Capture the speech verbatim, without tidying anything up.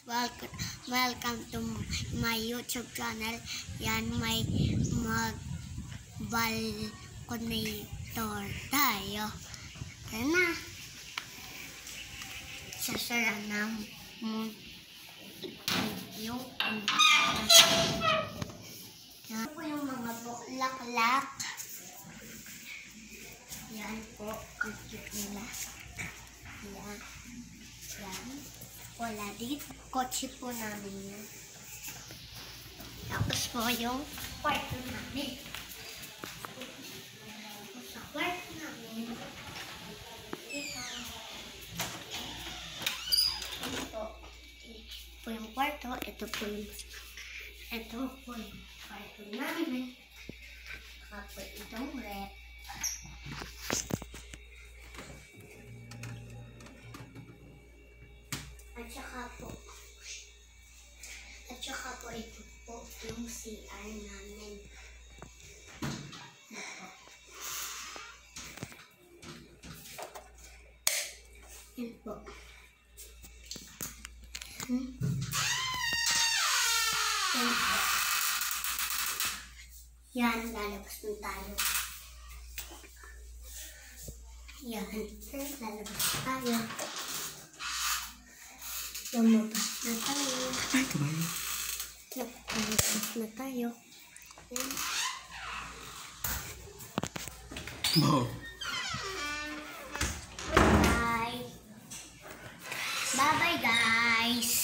Welcome, welcome to my YouTube channel. Yan, may mag-Balconi Tour tayo. Tara na. Sasara na mo yung yan po yung mga bulaklak. Yan po, ang cute nila. Yan. Yan. Wala dito. Kotse po namin yan. Tapos po yung kwarto namin. Sa kwarto namin. Ito. Ito po yung kwarto. Ito po yung ito po yung kwarto namin. Tapos itong rep. At saka po, at saka po ito po yung C R namin. Ito. Yan po. Hmm. Yan po. Yan, lalabas na tayo. Yan, lalabas na tayo. Lumabas na tayo. Ay, kabayo. Lumabas na tayo. Yan. Wow. Bye. Bye-bye, guys.